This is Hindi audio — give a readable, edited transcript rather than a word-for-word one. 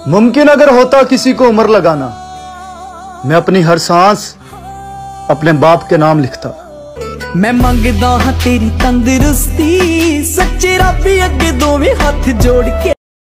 मुमकिन अगर होता किसी को उम्र लगाना, मैं अपनी हर सांस अपने बाप के नाम लिखता। मैं मंगदा हां तेरी तंदुरुस्ती, सच्चे रब अगे दोवें हाथ जोड़ के।